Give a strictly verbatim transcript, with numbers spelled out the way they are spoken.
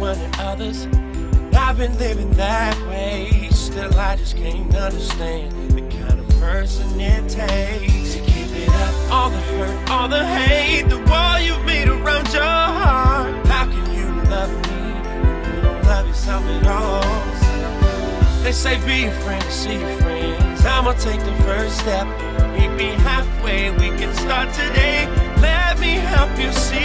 wanted others. I've been living that way. Still I just can't understand the kind of person it takes to keep it up. All the hurt, all the hate, the wall you've made around your heart. How can you love me when you don't love yourself at all? They say be a friend to see your friends. I'ma take the first step. Meet me halfway, we can start today. Let me help you see